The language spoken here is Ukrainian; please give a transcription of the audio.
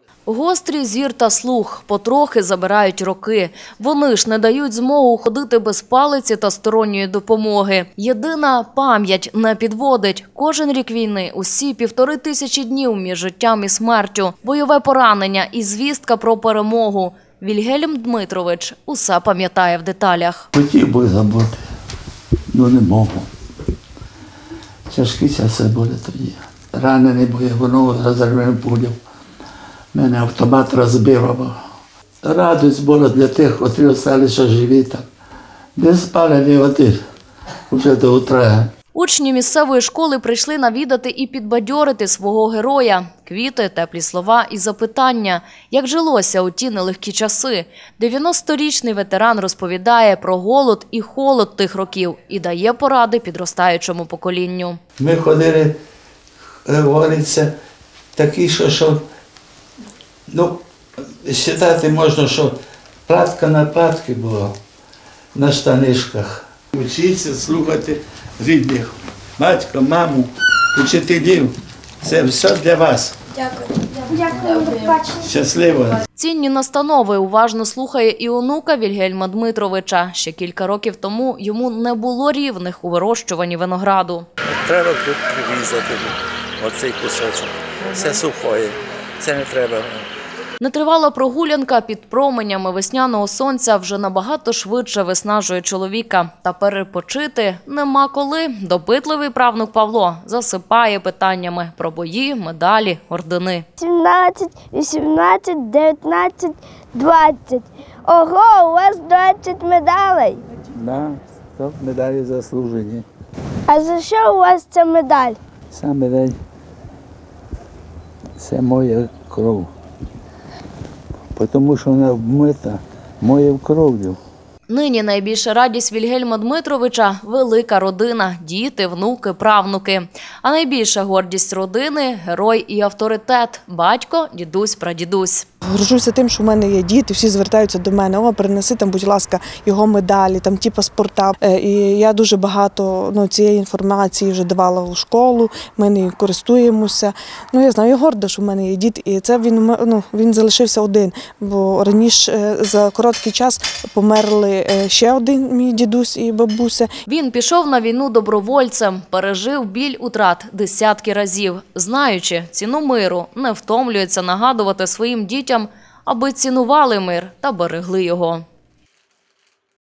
Гострий зір та слух потрохи забирають роки. Вони ж не дають змогу ходити без палиці та сторонньої допомоги. Єдина пам'ять не підводить. Кожен рік війни, усі 1500 днів між життям і смертю, бойове поранення і звістка про перемогу. Вільгельм Дмитрович усе пам'ятає в деталях. Хотів би забути, але не можу. Тяжкі часи були тоді. Ранений боєгонов, розірваний пулів. Мене автомат розбив. Радість була для тих, які залишилися живі там. Не спали ні один, вже до утра. Учні місцевої школи прийшли навідати і підбадьорити свого героя. Квіти, теплі слова і запитання. Як жилося у ті нелегкі часи? 90-річний ветеран розповідає про голод і холод тих років і дає поради підростаючому поколінню. Ми ходили, говориться, такі, що вважати можна, що платка на платки була на штанишках. Вчіться слухати рідних, батька, маму, учителів. Це все для вас. Дякую. Дякую, до побачення. Щасливо. Цінні настанови уважно слухає і онука Вільгельма Дмитровича. Ще кілька років тому йому не було рівних у вирощуванні винограду. Треба тут прирізати оцей кусочок. Це сухое, це не треба. Нетривала прогулянка під променями весняного сонця вже набагато швидше виснажує чоловіка. Та перепочити нема коли. Допитливий правнук Павло засипає питаннями про бої, медалі, ордени. 17, 18, 19, 20. Ого, у вас 20 медалей. Да, стоп, медалі заслужені. А за що у вас ця медаль? Сам медаль – це моя кров. Тому що вона вмита моєю кров'ю. Нині найбільша радість Вільгельма Дмитровича – велика родина, діти, внуки, правнуки. А найбільша гордість родини – герой і авторитет – батько, дідусь, прадідусь. Горжуся тим, що в мене є діти, всі звертаються до мене, принеси там, будь ласка, його медалі, там ті паспорта. І я дуже багато цієї інформації вже давала у школу, ми нею користуємося. Я знаю, я горда, що в мене є діти, і це він залишився один, бо раніше за короткий час померли ще один мій дідусь і бабуся. Він пішов на війну добровольцем, пережив біль утрат десятки разів. Знаючи ціну миру, не втомлюється нагадувати своїм дітям, аби цінували мир та берегли його.